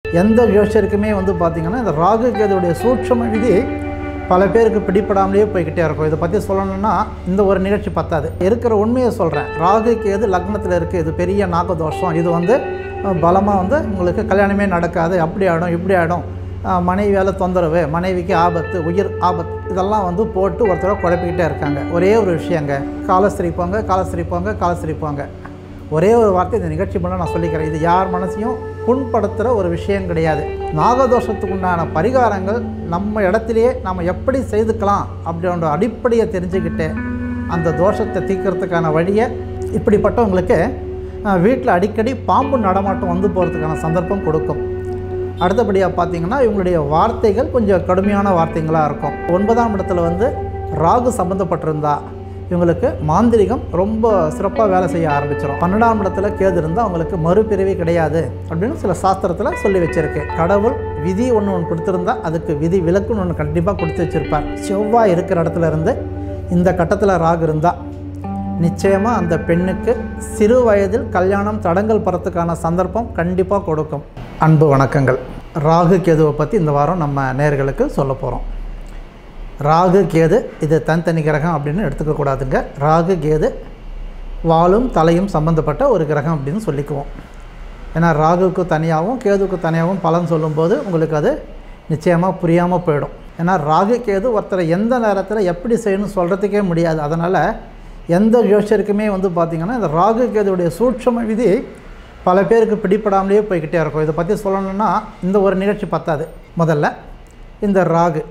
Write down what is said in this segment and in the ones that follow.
எந்த ஜோசியருக்குமே வந்து பார்த்திங்கன்னா இந்த ராகு கேதுவுடைய சூட்சும விதி பல பேருக்கு பிடிப்படாமலே போய்கிட்டே இருக்கும். இதை பற்றி சொல்லணும்னா இந்த ஒரு நிகழ்ச்சி பத்தாது. இருக்கிற உண்மையை சொல்கிறேன். ராகு கேது லக்னத்தில் இருக்குது, இது பெரிய நாகதோஷம், இது வந்து பலமாக உங்களுக்கு கல்யாணமே நடக்காது, அப்படி ஆகிடும் இப்படி ஆகிடும், மனைவியால் தொந்தரவு, மனைவிக்கு ஆபத்து, உயிர் ஆபத்து, இதெல்லாம் போட்டு ஒருத்தரை குழப்பிக்கிட்டே இருக்காங்க. ஒரே ஒரு விஷயங்க, காலஸ்திரிப்பாங்க காலஸ்திரிப்பாங்க காலஸ்திரிப்பாங்க. ஒரே ஒரு வார்த்தை இந்த நிகழ்ச்சி பண்ண நான் சொல்லிக்கிறேன். இது யார் மனசையும் புண்படுத்துகிற ஒரு விஷயம் கிடையாது. நாகதோஷத்துக்கு உண்டான பரிகாரங்கள் நம்ம இடத்துலையே நம்ம எப்படி செய்துக்கலாம் அப்படின்ற அடிப்படையை தெரிஞ்சுக்கிட்டு அந்த தோஷத்தை தீர்க்கறதுக்கான வழியை இப்படிப்பட்டவங்களுக்கு வீட்டில் அடிக்கடி பாம்பு நடமாட்டம் போகிறதுக்கான சந்தர்ப்பம் கொடுக்கும். அடுத்தபடியாக பார்த்திங்கன்னா இவங்களுடைய வார்த்தைகள் கொஞ்சம் கடுமையான வார்த்தைகளாக இருக்கும். 9ஆம் இடத்துல ராகு சம்மந்தப்பட்டிருந்தா இவங்களுக்கு மாந்திரிகம் ரொம்ப சிறப்பாக வேலை செய்ய ஆரம்பிச்சிடும். 12ஆம் இடத்துல கேது இருந்தால் அவங்களுக்கு மறுபிறவி கிடையாது அப்படின்னு சில சாஸ்திரத்தில் சொல்லி வச்சுருக்கு. கடவுள் விதி ஒன்று கொடுத்துருந்தா அதுக்கு விதி விலக்குன்னு ஒன்று கண்டிப்பாக கொடுத்து வச்சுருப்பார். செவ்வாய் இருக்கிற இடத்துல இருந்து இந்த கட்டத்தில் ராகு இருந்தால் நிச்சயமாக அந்த பெண்ணுக்கு சிறு வயதில் கல்யாணம் தடங்கல் பறத்துக்கான சந்தர்ப்பம் கண்டிப்பாக கொடுக்கும். அன்பு வணக்கங்கள். ராகு கேதுவை பற்றி இந்த வாரம் நம்ம நேயர்களுக்கு சொல்ல போகிறோம். ராகு கேது இது தனித்தனி கிரகம் அப்படின்னு எடுத்துக்கக்கூடாதுங்க. ராகு கேது வாலும் தலையும் சம்மந்தப்பட்ட ஒரு கிரகம் அப்படின்னு சொல்லிக்குவோம். ஏன்னா ராகுக்கு தனியாகவும் கேதுக்கு தனியாகவும் பலன் சொல்லும்போது உங்களுக்கு அது நிச்சயமாக புரியாமல் போயிடும். ஏன்னா ராகு கேது ஒருத்தரை எந்த நேரத்தில் எப்படி செய்யணும்னு சொல்கிறதுக்கே முடியாது. அதனால் எந்த ஜோசியருக்குமே பார்த்திங்கன்னா இந்த ராகு கேதுவுடைய சூட்சும விதி பல பேருக்கு பிடிப்படாமலே போய்கிட்டே இருக்கும். இதை பற்றி சொல்லணும்னா இந்த ஒரு நிகழ்ச்சி பத்தாது. முதல்ல இந்த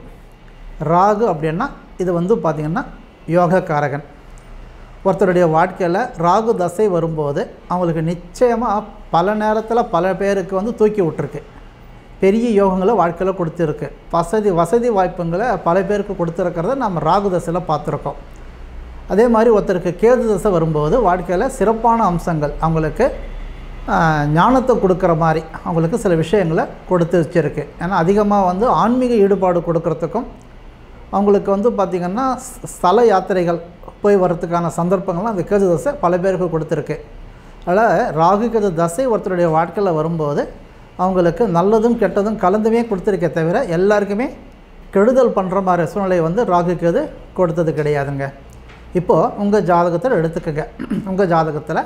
ராகு அப்படின்னா இது பார்த்திங்கன்னா யோகக்காரகன். ஒருத்தருடைய வாழ்க்கையில் ராகு தசை வரும்போது அவங்களுக்கு நிச்சயமாக பல நேரத்தில் பல பேருக்கு தூக்கி விட்டுருக்கு. பெரிய யோகங்களை வாழ்க்கையில் கொடுத்துருக்கு. வசதி வாய்ப்புங்களை பல பேருக்கு கொடுத்துருக்கிறத நம்ம ராகு தசையில் பார்த்துருக்கோம். அதே மாதிரி ஒருத்தருக்கு கேது தசை வரும்போது வாழ்க்கையில் சிறப்பான அம்சங்கள் அவங்களுக்கு ஞானத்தை கொடுக்குற மாதிரி அவங்களுக்கு சில விஷயங்களை கொடுத்து வச்சுருக்கு. ஏன்னா அதிகமாக ஆன்மீக ஈடுபாடு கொடுக்கறதுக்கும் அவங்களுக்கு பார்த்திங்கன்னா ஸ்தல யாத்திரைகள் போய் வர்றதுக்கான சந்தர்ப்பங்கள்லாம் அந்த கேது தசை பல பேருக்கு கொடுத்துருக்கு. அதனால் ராகு கேது தசை ஒருத்தருடைய வாழ்க்கையில் வரும்போது அவங்களுக்கு நல்லதும் கெட்டதும் கலந்துமே கொடுத்துருக்கே தவிர எல்லாருக்குமே கெடுதல் பண்ணுற மாதிரி சூழ்நிலை ராகு கேது கொடுத்தது கிடையாதுங்க. இப்போது உங்கள் ஜாதகத்தில் எடுத்துக்கங்க. உங்கள் ஜாதகத்தில்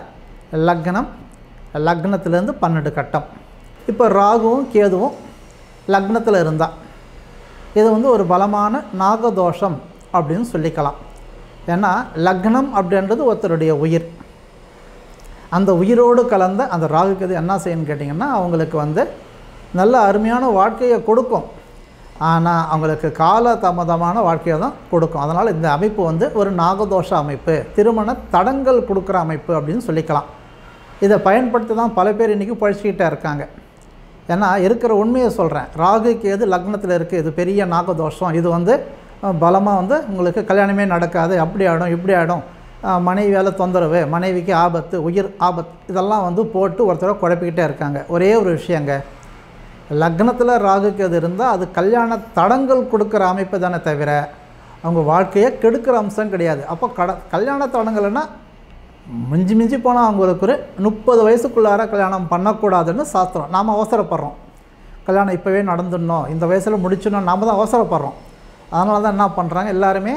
லக்னத்துலேருந்து 12 கட்டம். இப்போ ராகுவும் கேதுவும் லக்னத்தில் இருந்தால் இது ஒரு பலமான நாகதோஷம் அப்படின்னு சொல்லிக்கலாம். ஏன்னா லக்னம் அப்படின்றது ஒருத்தருடைய உயிர். அந்த உயிரோடு கலந்த அந்த ராகு கேது என்ன செய்யணும்னு கேட்டிங்கன்னா அவங்களுக்கு நல்ல அருமையான வாழ்க்கையை கொடுக்கும். ஆனால் அவங்களுக்கு கால தாமதமான வாழ்க்கையை தான் கொடுக்கும். அதனால் இந்த அமைப்பு ஒரு நாகதோஷ அமைப்பு, திருமண தடங்கல் கொடுக்குற அமைப்பு அப்படின்னு சொல்லிக்கலாம். இதை பயன்படுத்தி தான் பல பேர் இன்றைக்கி பழிச்சிக்கிட்டே இருக்காங்க. ஏன்னா இருக்கிற உண்மையை சொல்கிறேன். ராகு கேது லக்னத்தில் இருக்குது, இது பெரிய நாகதோஷம், இது பலமாக உங்களுக்கு கல்யாணமே நடக்காது, அப்படி ஆகிடும் இப்படி ஆகிடும், மனைவியால் தொந்தரவு, மனைவிக்கு ஆபத்து, உயிர் ஆபத்து, இதெல்லாம் போட்டு ஒருத்தரை குழப்பிக்கிட்டே இருக்காங்க. ஒரே ஒரு விஷயங்க, லக்னத்தில் ராகு கேது இருந்தால் அது கல்யாண தடங்கல் கொடுக்குற அமைப்பு தானே தவிர அவங்க வாழ்க்கையை கெடுக்கிற அம்சம் கிடையாது. அப்போ கல்யாண தடங்கள்னா மிஞ்சி போனால் அவங்களுக்கு ஒரு 30 வயசுக்குள்ளார கல்யாணம் பண்ணக்கூடாதுன்னு சாஸ்திரம். நாம் அவசரப்படுறோம். கல்யாணம் இப்போவே நடந்துடணும், இந்த வயசில் முடிச்சிடணும், நாம் தான் அவசரப்படுறோம். அதனால தான் என்ன பண்ணுறாங்க, எல்லாருமே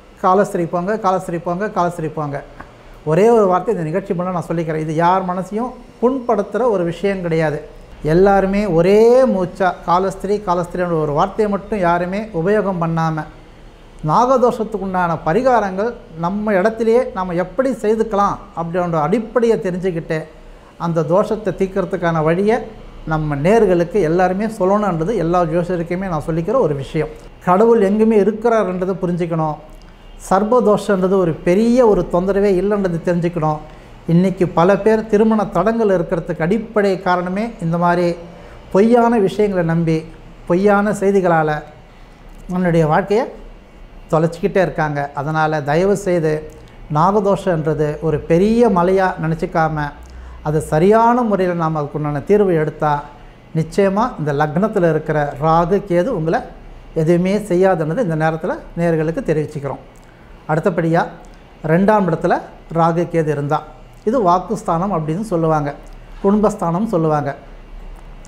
காலஸ்திரிப்பாங்க. ஒரே ஒரு வார்த்தை இந்த நிகழ்ச்சி பண்ண நான் சொல்லிக்கிறேன். இது யார் மனசையும் புண்படுத்துகிற ஒரு விஷயம் கிடையாது. எல்லாருமே ஒரே மூச்சா காலஸ்திரின்ற ஒரு வார்த்தையை மட்டும் யாருமே உபயோகம் பண்ணாமல் நாகதோஷத்துக்கு உண்டான பரிகாரங்கள் நம்ம இடத்துலையே நம்ம எப்படி செய்துக்கலாம் அப்படின்ற அடிப்படையை தெரிஞ்சுக்கிட்டு அந்த தோஷத்தை தீர்க்கறதுக்கான வழியை நம்ம நேர்களுக்கு எல்லாருமே சொல்லணுன்றது எல்லா ஜோசியருக்குமே நான் சொல்லிக்கிற ஒரு விஷயம். கடவுள் எங்குமே இருக்கிறார்ன்றதை புரிஞ்சுக்கணும். சர்வதோஷன்றது ஒரு பெரிய ஒரு தொந்தரவே இல்லைன்றது தெரிஞ்சுக்கணும். இன்றைக்கி பல பேர் திருமண தடங்கள் இருக்கிறதுக்கு அடிப்படை காரணமே இந்த மாதிரி பொய்யான விஷயங்களை நம்பி பொய்யான செய்திகளால் நம்மளுடைய வாழ்க்கையை தொலைச்சிக்கிட்டே இருக்காங்க. அதனால் தயவு செய்து நாகதோஷன்றது ஒரு பெரிய மலையாக நினச்சிக்காம அது சரியான முறையில் நாம் அதுக்குண்டான தீர்வு எடுத்தால் நிச்சயமாக இந்த லக்னத்தில் இருக்கிற ராகு கேது உங்களை எதுவுமே செய்யாதுன்றது இந்த நேரத்தில் நேயர்களுக்கு தெரிவிச்சுக்கிறோம். அடுத்தபடியாக 2ஆம் இடத்துல ராகு கேது இருந்தால் இது வாக்குஸ்தானம் அப்படின்னு சொல்லுவாங்க, குடும்பஸ்தானம் சொல்லுவாங்க.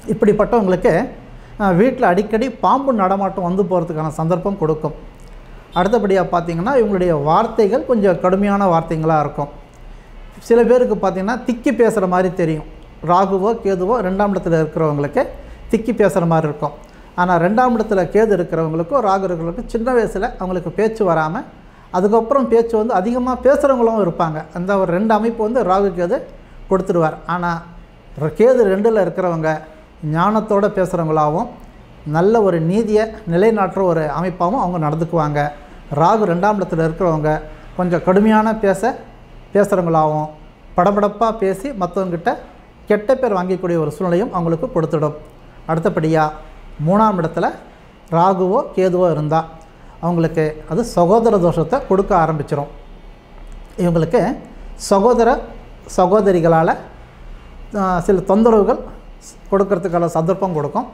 இப்படிப்பட்டவங்களுக்கு வீட்டில் அடிக்கடி பாம்பு நடமாட்டம் வந்து போகிறதுக்கான சந்தர்ப்பம் கொடுக்கும். அடுத்தபடியாக பார்த்திங்கன்னா இவங்களுடைய வார்த்தைகள் கொஞ்சம் கடுமையான வார்த்தைகளாக இருக்கும். சில பேருக்கு பார்த்திங்கன்னா திக்கி பேசுகிற மாதிரி தெரியும். ராகுவோ கேதுவோ 2ஆம் இடத்துல இருக்கிறவங்களுக்கு திக்கி பேசுகிற மாதிரி இருக்கும். ஆனால் 2ஆம் இடத்துல கேது இருக்கிறவங்களுக்கும் ராகு இருக்கிறவங்களுக்கும் சின்ன வயசில் அவங்களுக்கு பேச்சு வராமல் அதுக்கப்புறம் பேச்சு வந்து அதிகமாக பேசுகிறவங்களும் இருப்பாங்க. அந்த ஒரு 2 அமைப்பு வந்து ராகு கேது கொடுத்துடுவார். ஆனால் கேது 2ல் இருக்கிறவங்க ஞானத்தோடு பேசுகிறவங்களாகவும் நல்ல ஒரு நீதியை நிலைநாட்டுற ஒரு அமைப்பாகவும் அவங்க நடந்துக்குவாங்க. ராகு 2ஆம் இடத்துல இருக்கிறவங்க கொஞ்சம் கடுமையான பேசுகிறவங்களாகவும் படபடப்பாக பேசி மற்றவங்கிட்ட கெட்ட பேர் வாங்கிக்கூடிய ஒரு சூழ்நிலையும் அவங்களுக்கு கொடுத்துடும். அடுத்தபடியாக 3ஆம் இடத்துல ராகுவோ கேதுவோ இருந்தால் அவங்களுக்கு அது சகோதர தோஷத்தை கொடுக்க ஆரம்பிச்சிடும். இவங்களுக்கு சகோதரிகளால் சில தொந்தரவுகள் கொடுக்கறதுக்கான சந்தர்ப்பம் கொடுக்கும்.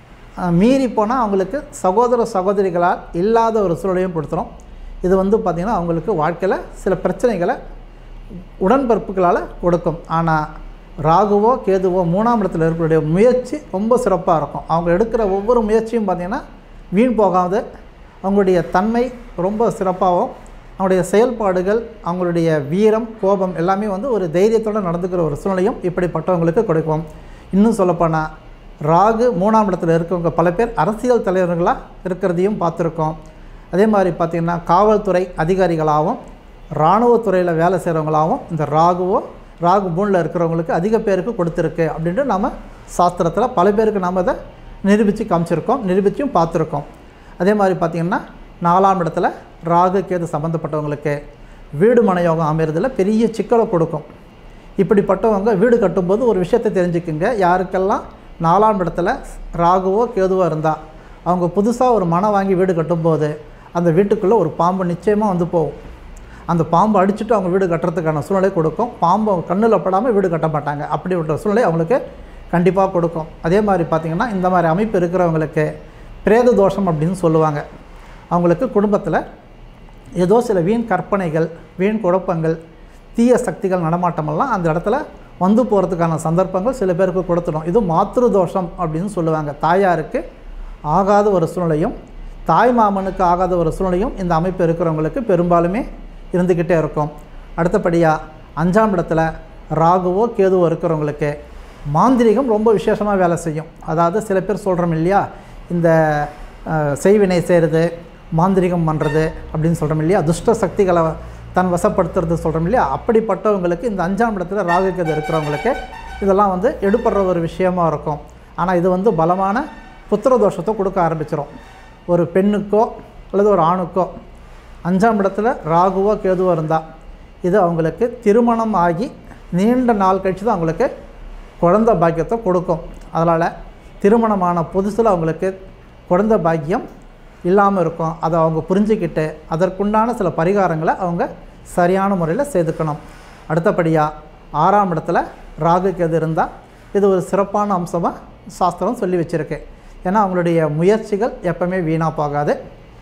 மீறி போனால் அவங்களுக்கு சகோதரிகளால் இல்லாத ஒரு சூழலையும் கொடுத்துரும். இது வந்து பார்த்திங்கன்னா அவங்களுக்கு வாழ்க்கையில் சில பிரச்சனைகளை உடன்பிறப்புகளால் கொடுக்கும். ஆனால் ராகுவோ கேதுவோ 3ஆம் இடத்துல இருக்கக்கூடிய முயற்சி ரொம்ப சிறப்பாக இருக்கும். அவங்க எடுக்கிற ஒவ்வொரு முயற்சியும் பார்த்திங்கன்னா வீண் போகாது. அவங்களுடைய தன்மை ரொம்ப சிறப்பாகவும் அவங்களுடைய செயல்பாடுகள் அவங்களுடைய வீரம் கோபம் எல்லாமே வந்து ஒரு தைரியத்தோடு நடந்துக்கிற ஒரு சூழ்நிலையும் இப்படிப்பட்டவங்களுக்கு கொடுக்கும். இன்னும் சொல்லப்போனால் ராகு 3ஆம் இடத்துல இருக்கவங்க பல பேர் அரசியல் தலைவர்களாக இருக்கிறதையும் பார்த்துருக்கோம். அதே மாதிரி பார்த்திங்கன்னா காவல்துறை அதிகாரிகளாகவும் இராணுவத்துறையில் வேலை செய்கிறவங்களாகவும் இந்த ராகு 3ல் இருக்கிறவங்களுக்கு அதிக பேருக்கு கொடுத்துருக்கு அப்படின்ட்டு நம்ம சாஸ்திரத்தில் பல பேருக்கு நாம் அதை நிரூபிச்சும் பார்த்துருக்கோம். அதே மாதிரி பார்த்திங்கன்னா 4ஆம் இடத்துல ராகு கேது சம்மந்தப்பட்டவங்களுக்கு வீடு மனையோகம் அமைகிறதுல பெரிய சிக்கலை கொடுக்கும். இப்படிப்பட்டவங்க வீடு கட்டும்போது ஒரு விஷயத்தை தெரிஞ்சுக்குங்க. யாருக்கெல்லாம் 4ஆம் இடத்துல ராகுவோ கேதுவோ இருந்தால் அவங்க புதுசாக ஒரு மனை வாங்கி வீடு கட்டும்போது அந்த வீட்டுக்குள்ளே ஒரு பாம்பு நிச்சயமாக வந்து போகும். அந்த பாம்பு அடிச்சுட்டு அவங்க வீடு கட்டுறதுக்கான சூழ்நிலை கொடுக்கும். பாம்பு அவங்க கண்ணில் படாமல் வீடு கட்ட மாட்டாங்க. அப்படிப்பட்ட சூழ்நிலை அவங்களுக்கு கண்டிப்பாக கொடுக்கும். அதே மாதிரி பார்த்திங்கன்னா இந்த மாதிரி அமைப்பு இருக்கிறவங்களுக்கு பிரேத தோஷம் அப்படின்னு சொல்லுவாங்க. அவங்களுக்கு குடும்பத்தில் ஏதோ சில வீண் கற்பனைகள் வீண் குழப்பங்கள் தீய சக்திகள் நடமாட்டமெல்லாம் அந்த இடத்துல வந்து போகிறதுக்கான சந்தர்ப்பங்கள் சில பேருக்கு கொடுத்துடும். இது மாத்ரு தோஷம் அப்படின்னு சொல்லுவாங்க. தாயாருக்கு ஆகாத ஒரு சூழ்நிலையும் தாய் மாமனுக்கு ஆகாத ஒரு சூழ்நிலையும் இந்த அமைப்பு இருக்கிறவங்களுக்கு பெரும்பாலுமே இருந்துக்கிட்டே இருக்கும். அடுத்தபடியாக 5ஆம் இடத்துல ராகுவோ கேதுவோ இருக்கிறவங்களுக்கு மாந்திரிகம் ரொம்ப விசேஷமாக வேலை செய்யும். அதாவது சில பேர் சொல்கிறோம் இல்லையா, இந்த செய்வினை செய்கிறது மாந்திரிகம் பண்ணுறது அப்படின்னு சொல்கிறோம் இல்லையா, துஷ்ட சக்திகளை தன் வசப்படுத்துறது சொல்கிறோம் இல்லையா, அப்படிப்பட்டவங்களுக்கு இந்த 5ஆம் இடத்துல ராகு கேது இருக்கிறவங்களுக்கு இதெல்லாம் வந்து எடுப்படுற ஒரு விஷயமாக இருக்கும். ஆனால் இது வந்து பலமான புத்திர தோஷத்தை கொடுக்க ஆரம்பிச்சிடும். ஒரு பெண்ணுக்கோ அல்லது ஒரு ஆணுக்கோ 5ஆம் இடத்துல ராகுவோ கேதுவோ இருந்தால் இது அவங்களுக்கு திருமணம் ஆகி நீண்ட நாள் கழித்து தான் அவங்களுக்கு குழந்தை பாக்கியத்தை கொடுக்கும். அதனால் திருமணமான புதுசில் அவங்களுக்கு குழந்தை பாக்கியம் இல்லாமல் இருக்கும். அதை அவங்க புரிஞ்சுக்கிட்டு அதற்குண்டான சில பரிகாரங்களை அவங்க சரியான முறையில் செய்துக்கணும். அடுத்தபடியாக 6ஆம் இடத்துல ராகு கேது இருந்தால் இது ஒரு சிறப்பான அம்சமாக சாஸ்திரம் சொல்லி வச்சுருக்கு. ஏன்னா அவங்களுடைய முயற்சிகள் எப்பவுமே வீணாக போகாது.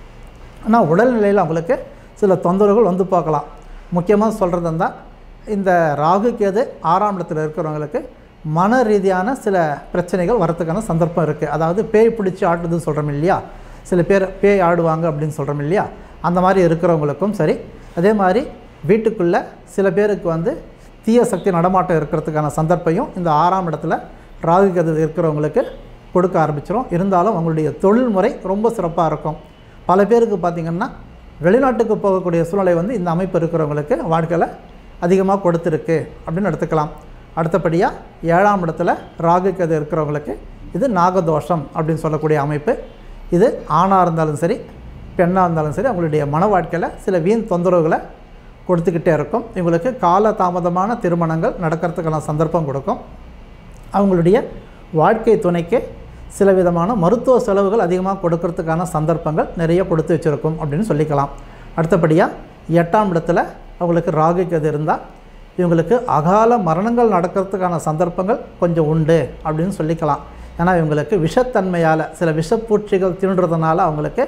ஆனால் உடல்நிலையில் அவங்களுக்கு சில தொந்தரவுகள் வந்து பார்க்கலாம். முக்கியமாக சொல்கிறது இருந்தால் இந்த ராகு கேது 6ஆம் இடத்துல இருக்கிறவங்களுக்கு மன ரீதியான சில பிரச்சனைகள் வரத்துக்கான சந்தர்ப்பம் இருக்குது. அதாவது பேய் பிடிச்சி ஆட்டுதுன்னு சொல்கிறோம் இல்லையா, சில பேர் பேய் ஆடுவாங்க அப்படின்னு சொல்கிறோம் இல்லையா, அந்த மாதிரி இருக்கிறவங்களுக்கும் சரி, அதே மாதிரி வீட்டுக்குள்ளே சில பேருக்கு வந்து தீய சக்தி நடமாட்டம் இருக்கிறதுக்கான சந்தர்ப்பையும் இந்த 6ஆம் இடத்துல ராகு கேது இருக்கிறவங்களுக்கு கொடுக்க ஆரம்பிச்சிடும். இருந்தாலும் அவங்களுடைய தொழில்முறை ரொம்ப சிறப்பாக இருக்கும். பல பேருக்கு பார்த்திங்கன்னா வெளிநாட்டுக்கு போகக்கூடிய சூழ்நிலை வந்து இந்த அமைப்பு இருக்கிறவங்களுக்கு வாழ்க்கையில் அதிகமாக கொடுத்துருக்கு அப்படின்னு எடுத்துக்கலாம். அடுத்தபடியாக 7ஆம் இடத்துல ராகு கேது இருக்கிறவங்களுக்கு இது நாகதோஷம் அப்படின்னு சொல்லக்கூடிய அமைப்பு. இது ஆணாக இருந்தாலும் சரி பெண்ணாக இருந்தாலும் சரி அவங்களுடைய மன வாழ்க்கையில் சில வீண் தொந்தரவுகளை கொடுத்துக்கிட்டே இருக்கும். இவங்களுக்கு கால தாமதமான திருமணங்கள் நடக்கிறதுக்கான சந்தர்ப்பம் கொடுக்கும். அவங்களுடைய வாழ்க்கை துணைக்கு சில விதமான மருத்துவ செலவுகள் அதிகமாக கொடுக்கறதுக்கான சந்தர்ப்பங்கள் நிறைய கொடுத்து வச்சுருக்கும் அப்படின்னு சொல்லிக்கலாம். அடுத்தபடியாக 8ஆம் இடத்துல அவங்களுக்கு ராகு கேது இருந்தால் இவங்களுக்கு அகால மரணங்கள் நடக்கிறதுக்கான சந்தர்ப்பங்கள் கொஞ்சம் உண்டு அப்படின்னு சொல்லிக்கலாம். ஏன்னா இவங்களுக்கு விஷத்தன்மையால் சில விஷப்பூச்சிகள் தின்றதுனால அவங்களுக்கு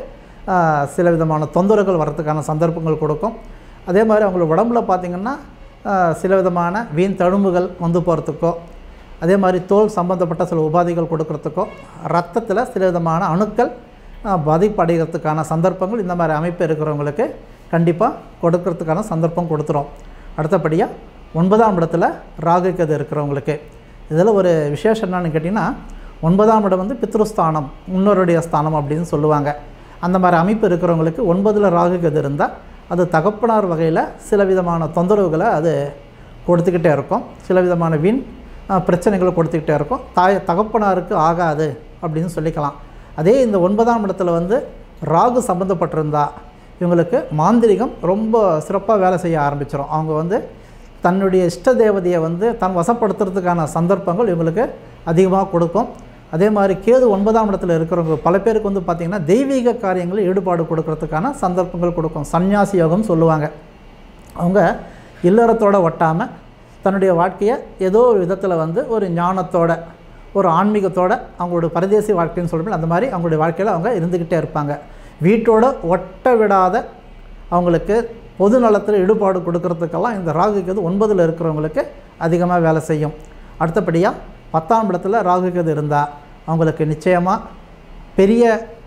சில விதமான தொந்தரவுகள் வரத்துக்கான சந்தர்ப்பங்கள் கொடுக்கும். அதே மாதிரி அவங்களோட உடம்புல பார்த்திங்கன்னா சில விதமான வீண் தழும்புகள் வந்து போகிறதுக்கோ, அதே மாதிரி தோல் சம்பந்தப்பட்ட சில உபாதைகள் கொடுக்கறதுக்கோ, ரத்தத்தில் சில விதமான அணுக்கள் பாதிப்படைகிறதுக்கான சந்தர்ப்பங்கள் இந்த மாதிரி அமைப்பு இருக்கிறவங்களுக்கு கண்டிப்பாக கொடுக்கறதுக்கான சந்தர்ப்பம் கொடுத்துரும். அடுத்தபடியாக 9ஆம் இடத்துல ராகு கேது இருக்கிறவங்களுக்கு இதில் ஒரு விசேஷம் என்னன்னு கேட்டிங்கன்னா, 9ஆம் இடம் வந்து பித்ருஸ்தானம், முன்னோருடைய ஸ்தானம் அப்படின்னு சொல்லுவாங்க. அந்த மாதிரி அமைப்பு இருக்கிறவங்களுக்கு 9ல் ராகு கேது இருந்தால் அது தகப்பனார் வகையில் சில விதமான தொந்தரவுகளை அது கொடுத்துக்கிட்டே இருக்கும், சில விதமான வீண் பிரச்சனைகளை கொடுத்துக்கிட்டே இருக்கும். தகப்பனாருக்கு ஆகாது அப்படின்னு சொல்லிக்கலாம். அதே இந்த 9ஆம் இடத்துல வந்து ராகு சம்மந்தப்பட்டிருந்தா இவங்களுக்கு மாந்திரிகம் ரொம்ப சிறப்பாக வேலை செய்ய ஆரம்பிச்சிடும். அவங்க வந்து தன்னுடைய இஷ்ட தேவதையை வந்து தன் வசப்படுத்துறதுக்கான சந்தர்ப்பங்கள் இவங்களுக்கு அதிகமாக கொடுக்கும். அதே மாதிரி கேது 9ஆம் இடத்துல இருக்கிறவங்க பல பேருக்கு வந்து பார்த்திங்கன்னா தெய்வீக காரியங்களில் ஈடுபாடு கொடுக்கறதுக்கான சந்தர்ப்பங்கள் கொடுக்கும். சன்னியாசி யோகம் சொல்லுவாங்க. அவங்க இல்லறத்தோடு ஒட்டாமல் தன்னுடைய வாழ்க்கையை ஏதோ ஒரு விதத்தில் வந்து ஒரு ஞானத்தோட, ஒரு ஆன்மீகத்தோடு அவங்களோட பரதேசி வாழ்க்கைன்னு சொல்லும்போது அந்த மாதிரி அவங்களுடைய வாழ்க்கையில் அவங்க இருந்துக்கிட்டே இருப்பாங்க. வீட்டோட ஒட்ட விடாத அவங்களுக்கு பொது நலத்தில் ஈடுபாடு கொடுக்கறதுக்கெல்லாம் இந்த ராகு கேது 9ல் இருக்கிறவங்களுக்கு அதிகமாக வேலை செய்யும். அடுத்தபடியாக 10ஆம் இடத்துல ராகு கேது இருந்தால் அவங்களுக்கு நிச்சயமாக பெரிய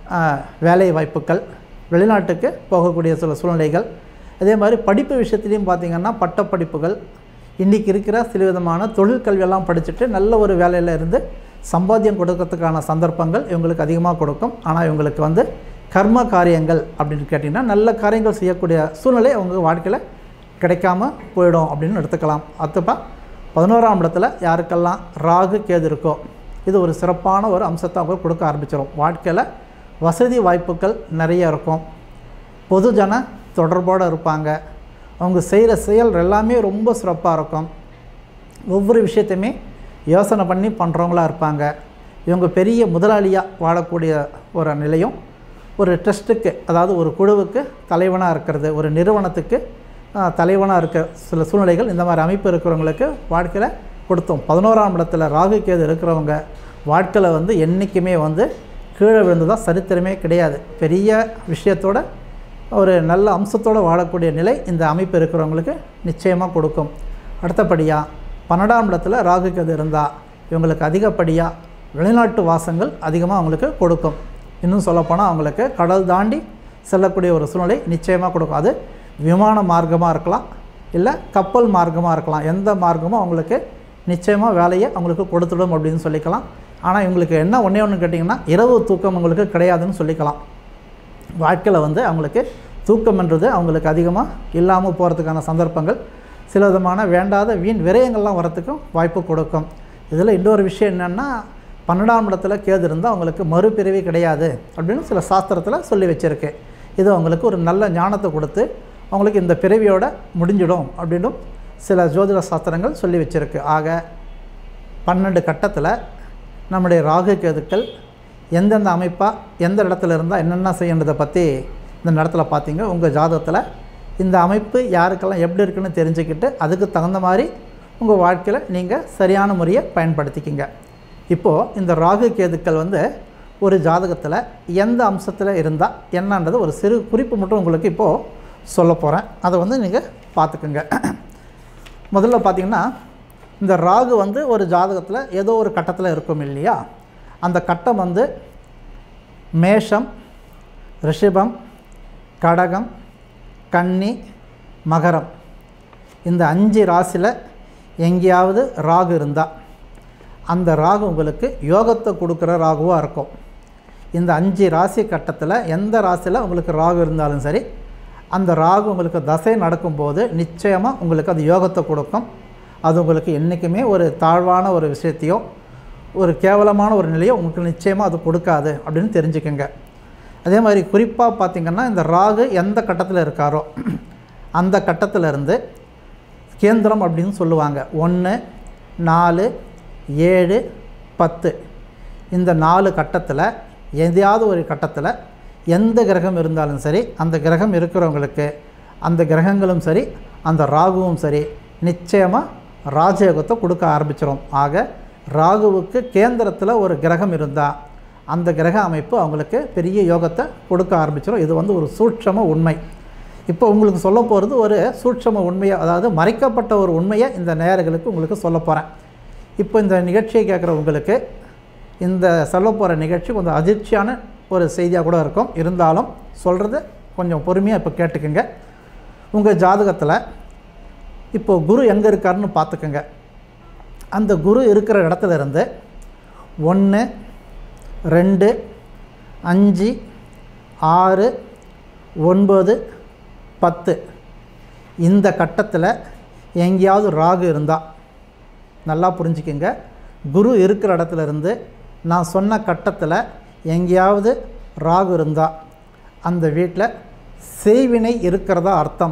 வேலை வாய்ப்புகள், வெளிநாட்டுக்கு போகக்கூடிய சில சூழ்நிலைகள், அதே மாதிரி படிப்பு விஷயத்துலேயும் பார்த்திங்கன்னா பட்டப்படிப்புகள், இன்றைக்கி இருக்கிற சில விதமான தொழிற்கல்வியெல்லாம் படிச்சுட்டு நல்ல ஒரு வேலையில் இருந்து சம்பாத்தியம் கொடுக்கறதுக்கான சந்தர்ப்பங்கள் இவங்களுக்கு அதிகமாக கொடுக்கும். ஆனால் இவங்களுக்கு வந்து கர்ம காரியங்கள் அப்படின்னு கேட்டிங்கன்னா நல்ல காரியங்கள் செய்யக்கூடிய சூழ்நிலை அவங்க வாழ்க்கையில் கிடைக்காம போயிடும் அப்படின்னு எடுத்துக்கலாம். அதுப்பா 11ஆம் இடத்துல யாருக்கெல்லாம் ராகு கேது இருக்கோ இது ஒரு சிறப்பான ஒரு அம்சத்தை அவங்க கொடுக்க ஆரம்பிச்சிடும். வாழ்க்கையில் வசதி வாய்ப்புகள் நிறைய இருக்கும், பொதுஜன தொடர்போடு இருப்பாங்க, அவங்க செய்கிற செயல் எல்லாமே ரொம்ப சிறப்பாக இருக்கும், ஒவ்வொரு விஷயத்தையுமே யோசனை பண்ணி பண்ணுறவங்களா இருப்பாங்க. இவங்க பெரிய முதலாளியாக வாழக்கூடிய ஒரு நிலையும், ஒரு ட்ரஸ்ட்டுக்கு அதாவது ஒரு குழுவுக்கு தலைவனாக இருக்கிறது, ஒரு நிறுவனத்துக்கு தலைவனாக இருக்க சில சூழ்நிலைகள் இந்த மாதிரி அமைப்பு இருக்கிறவங்களுக்கு வாழ்க்கையில் கொடுத்தோம். 11ஆம் இடத்துல ராகு கேது இருக்கிறவங்க வாழ்க்கையில் வந்து என்றைக்குமே வந்து கீழே விழுந்ததாக சரித்திரமே கிடையாது. பெரிய விஷயத்தோட ஒரு நல்ல அம்சத்தோடு வாழக்கூடிய நிலை இந்த அமைப்பு இருக்கிறவங்களுக்கு நிச்சயமாக கொடுக்கும். அடுத்தபடியாக 12ஆம் இடத்துல ராகு கேது இருந்தால் இவங்களுக்கு அதிகப்படியாக வெளிநாட்டு வாசங்கள் அதிகமாக அவங்களுக்கு கொடுக்கும். இன்னும் சொல்லப்போனால் அவங்களுக்கு கடல் தாண்டி செல்லக்கூடிய ஒரு சூழ்நிலை நிச்சயமாக கொடுக்கும். அது விமான மார்க்கமாக இருக்கலாம், இல்லை கப்பல் மார்க்கமாக இருக்கலாம். எந்த மார்க்கமும் அவங்களுக்கு நிச்சயமாக வேலையை அவங்களுக்கு கொடுத்துடும் அப்படின்னு சொல்லிக்கலாம். ஆனால் இவங்களுக்கு என்ன ஒன்று கேட்டிங்கன்னா இரவு தூக்கம் அவங்களுக்கு கிடையாதுன்னு சொல்லிக்கலாம். வாழ்க்கையில் வந்து அவங்களுக்கு தூக்கம்ன்றது அவங்களுக்கு அதிகமாக இல்லாமல் போகிறதுக்கான சந்தர்ப்பங்கள், சில விதமான வேண்டாத வீண் விரயங்கள்லாம் வரத்துக்கும் வாய்ப்பு கொடுக்கும். இதில் இன்னொரு விஷயம் என்னென்னா 12ஆம் இடத்துல கேது இருந்தால் அவங்களுக்கு மறுபிறவி கிடையாது அப்படின்னு சில சாஸ்திரத்தில் சொல்லி வச்சுருக்கு. இது அவங்களுக்கு ஒரு நல்ல ஞானத்தை கொடுத்து அவங்களுக்கு இந்த பிறவியோட முடிஞ்சிடும் அப்படின்னும் சில ஜோதிட சாஸ்திரங்கள் சொல்லி வச்சுருக்கு. ஆக 12 கட்டத்தில் நம்முடைய ராகு கேதுக்கள் எந்தெந்த அமைப்பாக எந்த இடத்துல இருந்தால் என்னென்ன செய்யன்றதை பற்றி இந்த இடத்துல பார்த்தீங்க. உங்கள் ஜாதகத்தில் இந்த அமைப்பு யாருக்கெல்லாம் எப்படி இருக்குன்னு தெரிஞ்சுக்கிட்டு அதுக்கு தகுந்த மாதிரி உங்கள் வாழ்க்கையில் நீங்கள் சரியான முறையை பயன்படுத்திக்கிங்க. இப்போது இந்த ராகு கேதுக்கள் வந்து ஒரு ஜாதகத்தில் எந்த அம்சத்தில் இருந்தால் என்னன்றது ஒரு சிறு குறிப்பு மட்டும் உங்களுக்கு இப்போது சொல்ல போகிறேன். அதை வந்து நீங்கள் பார்த்துக்குங்க. முதல்ல பார்த்திங்கன்னா இந்த ராகு வந்து ஒரு ஜாதகத்தில் ஏதோ ஒரு கட்டத்தில் இருக்கும் இல்லையா, அந்த கட்டம் வந்து மேஷம், ரிஷபம், கடகம், கன்னி, மகரம் இந்த 5 ராசியில் எங்கேயாவது ராகு இருந்தால் அந்த ராகு உங்களுக்கு யோகத்தை கொடுக்குற ராகுவாக இருக்கும். இந்த 5 ராசி கட்டத்தில் எந்த ராசியில் உங்களுக்கு ராகு இருந்தாலும் சரி, அந்த ராகு உங்களுக்கு தசை நடக்கும்போது நிச்சயமாக உங்களுக்கு அது யோகத்தை கொடுக்கும். அது உங்களுக்கு என்றைக்குமே ஒரு தாழ்வான ஒரு விஷயத்தையோ ஒரு கேவலமான ஒரு நிலையோ உங்களுக்கு நிச்சயமாக அது கொடுக்காது அப்படின்னு தெரிஞ்சுக்கோங்க. அதே மாதிரி குறிப்பாக பார்த்திங்கன்னா இந்த ராகு எந்த கட்டத்தில் இருக்காரோ அந்த கட்டத்தில் இருந்து கேந்திரம் அப்படின்னு சொல்லுவாங்க. 1, 4, 7, 10 இந்த 4 கட்டத்தில் எதையாவது ஒரு கட்டத்தில் எந்த கிரகம் இருந்தாலும் சரி, அந்த கிரகம் இருக்கிறவங்களுக்கு அந்த கிரகங்களும் சரி அந்த ராகுவும் சரி நிச்சயமாக ராஜயோகத்தை கொடுக்க ஆரம்பிச்சிடும். ஆக ராகுவுக்கு கேந்திரத்தில் ஒரு கிரகம் இருந்தால் அந்த கிரக அமைப்பு அவங்களுக்கு பெரிய யோகத்தை கொடுக்க ஆரம்பிச்சிடும். இது வந்து ஒரு சூட்சம உண்மை. இப்போ உங்களுக்கு சொல்ல போகிறது ஒரு சூட்சம உண்மையை, அதாவது மறைக்கப்பட்ட ஒரு உண்மையை இந்த நேயர்களுக்கு உங்களுக்கு சொல்ல போகிறேன். இப்போ இந்த நிகழ்ச்சியை கேட்குற உங்களுக்கு இந்த சொல்ல போகிற நிகழ்ச்சி கொஞ்சம் அதிர்ச்சியான ஒரு செய்தியாக கூட இருக்கும். இருந்தாலும் சொல்கிறது கொஞ்சம் பொறுமையாக இப்போ கேட்டுக்குங்க. உங்கள் ஜாதகத்தில் இப்போது குரு எங்கே இருக்காருன்னு பார்த்துக்குங்க. அந்த குரு இருக்கிற இடத்துல இருந்து 1, 2, 5, 6, 9, 10 இந்த கட்டத்தில் எங்கேயாவது ராகு இருந்தால் நல்லா புரிஞ்சுக்கிங்க. குரு இருக்கிற இடத்துல இருந்து நான் சொன்ன கட்டத்தில் எங்கேயாவது ராகு இருந்தால் அந்த வீட்டில் செய்வினை இருக்கிறதா அர்த்தம்.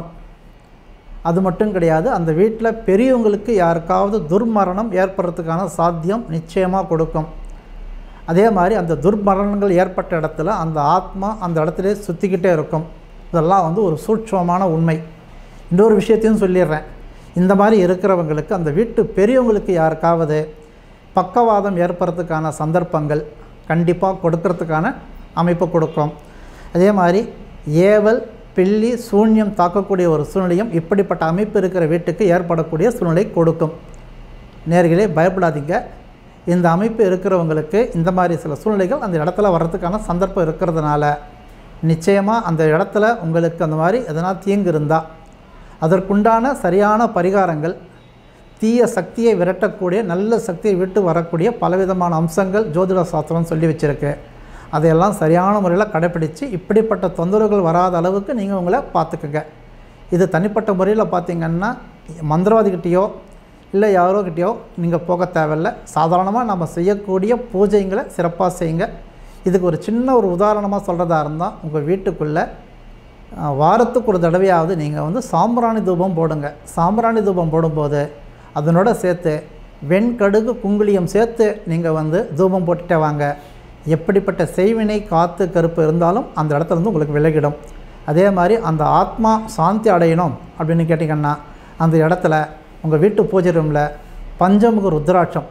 அது மட்டும் கிடையாது, அந்த வீட்டில் பெரியவங்களுக்கு யாருக்காவது துர்மரணம் ஏற்படுறதுக்கான சாத்தியம் நிச்சயமாக கொடுக்கும். அதே மாதிரி அந்த துர்மரணங்கள் ஏற்பட்ட இடத்துல அந்த ஆத்மா அந்த இடத்துல சுற்றிக்கிட்டே இருக்கும். இதெல்லாம் வந்து ஒரு சூட்சமமான உண்மை. இன்னொரு விஷயத்தையும் சொல்லிடுறேன். இந்த மாதிரி இருக்கிறவங்களுக்கு அந்த வீட்டு பெரியவங்களுக்கு யாருக்காவது பக்கவாதம் ஏற்படுறதுக்கான சந்தர்ப்பங்கள் கண்டிப்பாக கொடுக்கறதுக்கான அமைப்பு கொடுக்கும். அதே மாதிரி ஏவல், பில்லி, சூன்யம் தாக்கக்கூடிய ஒரு சூழ்நிலையும் இப்படிப்பட்ட அமைப்பு இருக்கிற வீட்டுக்கு ஏற்படக்கூடிய சூழ்நிலை கொடுக்கும். நேர்களே, பயப்படாதீங்க. இந்த அமைப்பு இருக்கிறவங்களுக்கு இந்த மாதிரி சில சூழ்நிலைகள் அந்த இடத்துல வர்றதுக்கான சந்தர்ப்பம் இருக்கிறதுனால நிச்சயமாக அந்த இடத்துல உங்களுக்கு அந்த மாதிரி எதனால் தீங்கு இருந்தால் அதற்குண்டான சரியான பரிகாரங்கள், தீய சக்தியை விரட்டக்கூடிய நல்ல சக்தியை விட்டு வரக்கூடிய பலவிதமான அம்சங்கள் ஜோதிட சாஸ்திரம் சொல்லி வச்சுருக்கு. அதையெல்லாம் சரியான முறையில் கடைப்பிடித்து இப்படிப்பட்ட தொந்தரவுகள் வராத அளவுக்கு நீங்கள் உங்களை பார்த்துக்குங்க. இது தனிப்பட்ட முறையில் பார்த்திங்கன்னா மந்திரவாதிகிட்டேயோ இல்லை யாரோக்கிட்டேயோ நீங்கள் போக தேவையில்லை. சாதாரணமாக நம்ம செய்யக்கூடிய பூஜைங்களை சிறப்பாக செய்யுங்க. இதுக்கு ஒரு சின்ன ஒரு உதாரணமாக சொல்கிறதா இருந்தால், உங்கள் வீட்டுக்குள்ளே வாரத்துக்கு ஒரு தடவையாவது நீங்கள் வந்து சாம்பிராணி தூபம் போடுங்க. சாம்பிராணி தூபம் போடும்போது அதனோட சேர்த்து வெண்கடுகு, குங்குளியம் சேர்த்து நீங்கள் வந்து தூபம் போட்டுட்டே வாங்க. எப்படிப்பட்ட செய்வினை, காற்று, கருப்பு இருந்தாலும் அந்த இடத்துல வந்து உங்களுக்கு விலகிடும். அதே மாதிரி அந்த ஆத்மா சாந்தி அடையணும் அப்படின்னு கேட்டிங்கன்னா அந்த இடத்துல உங்கள் வீட்டு பூஜை ரூமில் பஞ்சமுக ருத்ராட்சம்,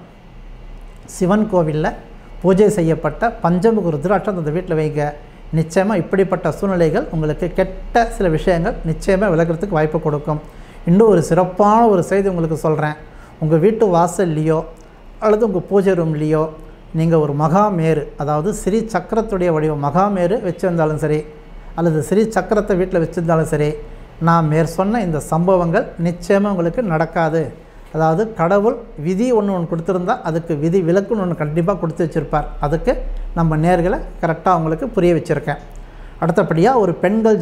சிவன் கோவிலில் பூஜை செய்யப்பட்ட பஞ்சமுக ருத்ராட்சம் அந்த வீட்டில் வைங்க. நிச்சயமாக இப்படிப்பட்ட சூழ்நிலைகள் உங்களுக்கு கெட்ட சில விஷயங்கள் நிச்சயமாக விலகிறதுக்கு வாய்ப்பு கொடுக்கும். இன்னும் ஒரு சிறப்பான ஒரு செய்தி உங்களுக்கு சொல்கிறேன். உங்கள் வீட்டு வாசல்லையோ அல்லது உங்கள் பூஜை ரூம்லேயோ நீங்கள் ஒரு மகாமேரு, அதாவது ஸ்ரீ சக்கரத்துடைய வடிவம் மகாமேரு வச்சுருந்தாலும் சரி, அல்லது ஸ்ரீ சக்கரத்தை வீட்டில் வச்சுருந்தாலும் சரி, நான் சொன்ன இந்த சம்பவங்கள் நிச்சயமாக உங்களுக்கு நடக்காது. அதாவது கடவுள் விதி ஒன்று கொடுத்துருந்தா அதுக்கு விதி விலக்குன்னு ஒன்று கண்டிப்பாக கொடுத்து வச்சுருப்பார். அதுக்கு நம்ம நேர்களை கரெக்டாக அவங்களுக்கு புரிய வச்சுருக்கேன். அடுத்தபடியாக ஒரு பெண்கள்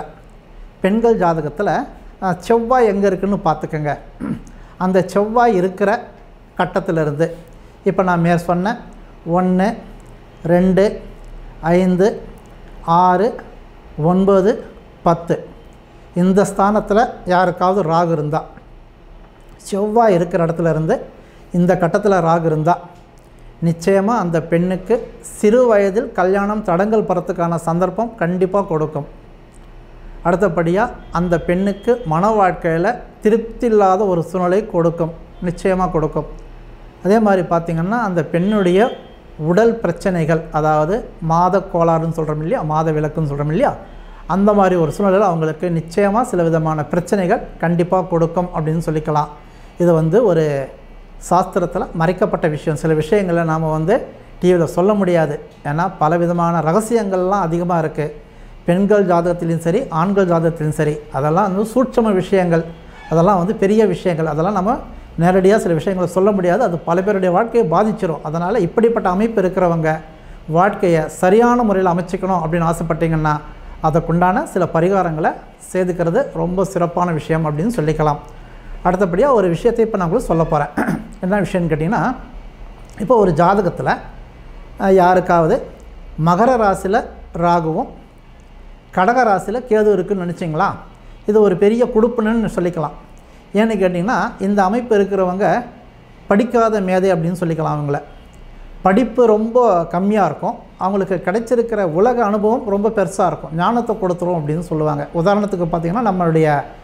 ஜாதகத்தில் செவ்வாய் எங்கே இருக்குதுன்னு பார்த்துக்கோங்க. அந்த செவ்வாய் இருக்கிற கட்டத்திலிருந்து இப்போ நான் சொன்ன 1, 2, 5, 6, 9, 10 இந்த ஸ்தானத்தில் யாருக்காவது ராகு இருந்தால், செவ்வாய் இருக்கிற இடத்துல இருந்து இந்த கட்டத்தில் ராகு இருந்தால் நிச்சயமாக அந்த பெண்ணுக்கு சிறு வயதில் கல்யாணம் தடங்கல் படுறதுக்கான சந்தர்ப்பம் கண்டிப்பாக கொடுக்கும். அடுத்தபடியாக அந்த பெண்ணுக்கு மன வாழ்க்கையில் திருப்தி இல்லாத ஒரு சூழ்நிலை கொடுக்கும், நிச்சயமாக கொடுக்கும். அதே மாதிரி பார்த்திங்கன்னா அந்த பெண்ணுடைய உடல் பிரச்சனைகள், அதாவது மாத கோளாறுன்னு சொல்கிறோம் இல்லையா, மாத விலக்குன்னு சொல்கிறோம் இல்லையா, அந்த மாதிரி ஒரு சூழ்நிலையில் அவங்களுக்கு நிச்சயமாக சில விதமான பிரச்சனைகள் கண்டிப்பாக கொடுக்கும் அப்படின்னு சொல்லிக்கலாம். இது வந்து ஒரு சாஸ்திரத்தில் மறைக்கப்பட்ட விஷயம். சில விஷயங்களை நாம் வந்து டிவியில் சொல்ல முடியாது. ஏன்னா பலவிதமான ரகசியங்கள்லாம் அதிகமாக இருக்குது. பெண்கள் ஜாதகத்திலையும் சரி, ஆண்கள் ஜாதகத்திலையும் சரி, அதெல்லாம் வந்து சூட்சம விஷயங்கள், அதெல்லாம் வந்து பெரிய விஷயங்கள். அதெல்லாம் நம்ம நேரடியாக சில விஷயங்களை சொல்ல முடியாது. அது பல பேருடைய வாழ்க்கையை பாதிச்சிடும். அதனால் இப்படிப்பட்ட அமைப்பு இருக்கிறவங்க வாழ்க்கையை சரியான முறையில் அமைச்சிக்கணும் அப்படின்னு ஆசைப்பட்டீங்கன்னா அதற்குண்டான சில பரிகாரங்களை செய்துக்கிறது ரொம்ப சிறப்பான விஷயம் அப்படின்னு சொல்லிக்கலாம். அடுத்தபடியாக ஒரு விஷயத்தை இப்போ நான் உங்களுக்கு சொல்ல போகிறேன். என்ன விஷயம்னு கேட்டிங்கன்னா, இப்போ ஒரு ஜாதகத்தில் யாருக்காவது மகர ராசியில் ராகுவும் கடக ராசியில் கேது இருக்குதுன்னு நினச்சிங்களா, இது ஒரு பெரிய குடுப்புன்னு சொல்லிக்கலாம். ஏன்னு கேட்டிங்கன்னா இந்த அமைப்பு இருக்கிறவங்க படிக்காத மேதை அப்படின்னு சொல்லிக்கலாம். அவங்கள படிப்பு ரொம்ப கம்மியாக இருக்கும், அவங்களுக்கு கிடைச்சிருக்கிற உலக அனுபவம் ரொம்ப பெருசாக இருக்கும், ஞானத்தை கொடுத்துரும் அப்படின்னு சொல்லுவாங்க. உதாரணத்துக்கு பார்த்திங்கன்னா நம்மளுடைய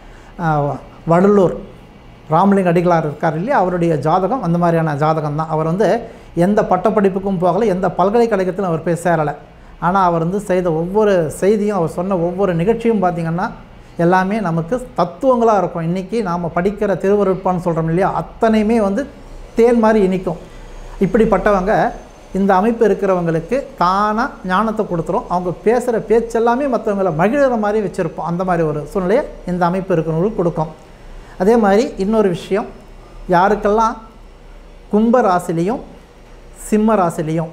வடலூர் ராமலிங்க அடிகளார் இருக்கார் இல்லையா, அவருடைய ஜாதகம் அந்த மாதிரியான ஜாதகம் தான். அவர் வந்து எந்த பட்டப்படிப்புக்கும் போகலை, எந்த பல்கலைக்கழகத்திலும் அவர் போய் சேரலை. ஆனால் அவர் வந்து செய்த ஒவ்வொரு செய்தியும், அவர் சொன்ன ஒவ்வொரு நிகழ்ச்சியும் பார்த்திங்கன்னா எல்லாமே நமக்கு தத்துவங்களாக இருக்கும். இன்றைக்கி நாம் படிக்கிற திருவருட்பான்னு சொல்கிறோம் இல்லையா, அத்தனையுமே வந்து தேன் மாதிரி இனிக்கும். இப்படிப்பட்டவங்க இந்த அமைப்பு இருக்கிறவங்களுக்கு தானாக ஞானத்தை கொடுத்துரும். அவங்க பேசுகிற பேச்செல்லாமே மற்றவங்களை மகிழ்கிற மாதிரி வச்சுருப்போம். அந்த மாதிரி ஒரு சூழ்நிலையை இந்த அமைப்பு இருக்கிறவங்களுக்கு கொடுக்கும். அதே மாதிரி இன்னொரு விஷயம், யாருக்கெல்லாம் கும்ப ராசிலையும் சிம்ம ராசிலையும்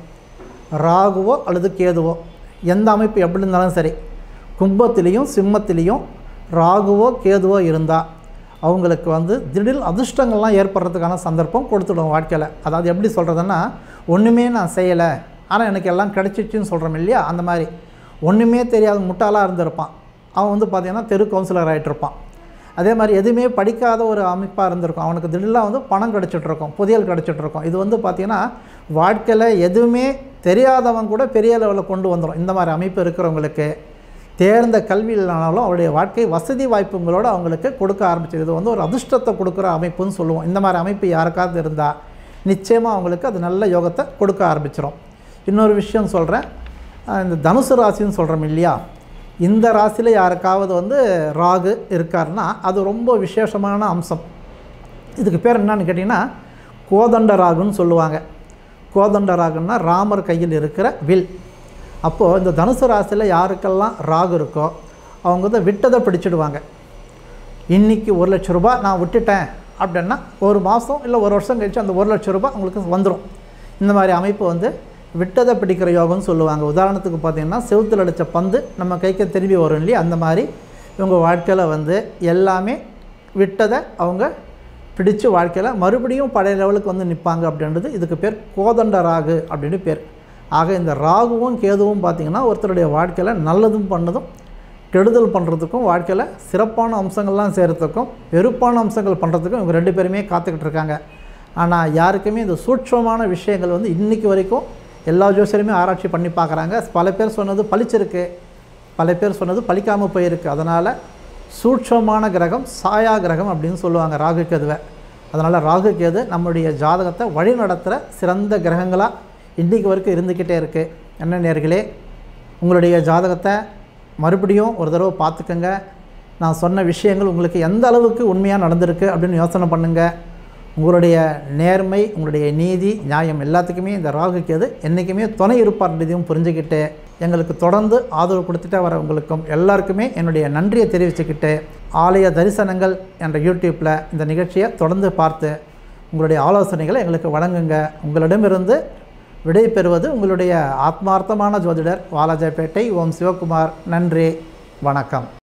ராகுவோ அல்லது கேதுவோ எந்த அமைப்பு எப்படி இருந்தாலும் சரி, கும்பத்திலையும் சிம்மத்திலையும் ராகுவோ கேதுவோ இருந்தால் அவங்களுக்கு வந்து திடீர் அதிர்ஷ்டங்கள்லாம் ஏற்படுறதுக்கான சந்தர்ப்பம் கொடுத்துடும் வாழ்க்கையில். அதாவது எப்படி சொல்கிறதுன்னா, ஒன்றுமே நான் செய்யலை ஆனால் எனக்கு எல்லாம் கிடச்சிச்சின்னு சொல்கிறோம் இல்லையா, அந்த மாதிரி ஒன்றுமே தெரியாத முட்டாளாக இருந்திருப்பான். அவன் வந்து பார்த்திங்கன்னா தெரு கவுன்சிலர் ஆகிட்டுருப்பான். அதே மாதிரி எதுவுமே படிக்காத ஒரு அமைப்பாக இருந்திருக்கும், அவனுக்கு திடீர்லாம் வந்து பணம் கிடச்சிட்ருக்கும், புதையல் கிடச்சிட்ருக்கும். இது வந்து பார்த்திங்கன்னா வாழ்க்கையில் எதுவுமே தெரியாதவன் கூட பெரிய லெவலில் கொண்டு வந்துடும். இந்த மாதிரி அமைப்பு இருக்கிறவங்களுக்கு தேர்ந்த கல்வி இல்லைனாலும் அவருடைய வாழ்க்கை வசதி வாய்ப்புங்களோடு அவங்களுக்கு கொடுக்க ஆரம்பிச்சது. இது வந்து ஒரு அதிர்ஷ்டத்தை கொடுக்குற அமைப்புன்னு சொல்லுவோம். இந்த மாதிரி அமைப்பு யாருக்காவது இருந்தால் நிச்சயமாக அவங்களுக்கு அது நல்ல யோகத்தை கொடுக்க ஆரம்பிச்சிடும். இன்னொரு விஷயம் சொல்கிறேன், இந்த தனுசு ராசின்னு சொல்கிறோம் இல்லையா, இந்த ராசியில் யாருக்காவது வந்து ராகு இருக்காருன்னா அது ரொம்ப விசேஷமான அம்சம். இதுக்கு பேர் என்னன்னு கேட்டிங்கன்னா கோதண்ட ராகுன்னு சொல்லுவாங்க. கோதண்ட ராகுன்னா ராமர் கையில் இருக்கிற வில். அப்போது இந்த தனுசு ராசியில் யாருக்கெல்லாம் ராகு இருக்கோ அவங்க வந்து விட்டதை பிடிச்சிடுவாங்க. இன்றைக்கி 1 லட்ச ரூபா நான் விட்டுட்டேன் அப்படின்னா ஒரு மாதம் இல்லை ஒரு வருஷம் கழிச்சு அந்த 1 லட்ச ரூபா உங்களுக்கு வந்துடும். இந்த மாதிரி அமைப்பு வந்து விட்டதை பிடிக்கிற யோகம்னு சொல்லுவாங்க. உதாரணத்துக்கு பார்த்திங்கன்னா செவுத்தில் அடித்த பந்து நம்ம கைக்கு திரும்பி வரும் இல்லையா, அந்த மாதிரி இவங்க வாழ்க்கையில் வந்து எல்லாமே விட்டதை அவங்க பிடிச்சு வாழ்க்கையில் மறுபடியும் பழைய லெவலுக்கு வந்து நிற்பாங்க அப்படின்றது இதுக்கு பேர் கோதண்ட ராகு அப்படின்னு பேர். ஆக இந்த ராகுவும் கேதுவும் பார்த்திங்கன்னா ஒருத்தருடைய வாழ்க்கையில் நல்லதும் பண்ணதும் கெடுதல் பண்ணுறதுக்கும் வாழ்க்கையில் சிறப்பான அம்சங்கள்லாம் செய்கிறதுக்கும் வெறுப்பான அம்சங்கள் பண்ணுறதுக்கும் இவங்க 2 பேருமே காத்துக்கிட்டு இருக்காங்க. ஆனால் யாருக்குமே இந்த சூட்சமான விஷயங்கள் வந்து இன்றைக்கி வரைக்கும் எல்லா ஜோசியருமே ஆராய்ச்சி பண்ணி பார்க்குறாங்க. பல பேர் சொன்னது பலிச்சிருக்கு, பல பேர் சொன்னது பலிக்காமல் போயிருக்கு. அதனால் சூட்சமான கிரகம் சாயா கிரகம் அப்படின்னு சொல்லுவாங்க ராகு கேதுவை. அதனால் ராகு கேது நம்முடைய ஜாதகத்தை வழி நடத்துகிற சிறந்த கிரகங்களாக இன்றைக்கு வரைக்கும் இருந்துக்கிட்டே இருக்குது. என்ன நேர்களே, உங்களுடைய ஜாதகத்தை மறுபடியும் ஒரு தடவை பார்த்துக்கங்க. நான் சொன்ன விஷயங்கள் உங்களுக்கு எந்த அளவுக்கு உண்மையாக நடந்திருக்கு அப்படின்னு யோசனை பண்ணுங்கள். உங்களுடைய நேர்மை, உங்களுடைய நீதி, நியாயம் எல்லாத்துக்குமே இந்த ராகு கேது என்றைக்குமே துணை இருப்பார்ன்றதையும் புரிஞ்சுக்கிட்டு எங்களுக்கு தொடர்ந்து ஆதரவு கொடுத்துட்டே வரவங்களுக்கும் எல்லாருக்குமே என்னுடைய நன்றியை தெரிவிச்சுக்கிட்டு, ஆலய தரிசனங்கள் என்ற யூடியூப்பில் இந்த நிகழ்ச்சியை தொடர்ந்து பார்த்து உங்களுடைய ஆலோசனைகளை எங்களுக்கு வழங்குங்க. உங்களிடமிருந்து விடை பெறுவது உங்களுடைய ஆத்மார்த்தமான ஜோதிடர் வாலாஜாபேட்டை ஓம் சிவகுமார். நன்றி, வணக்கம்.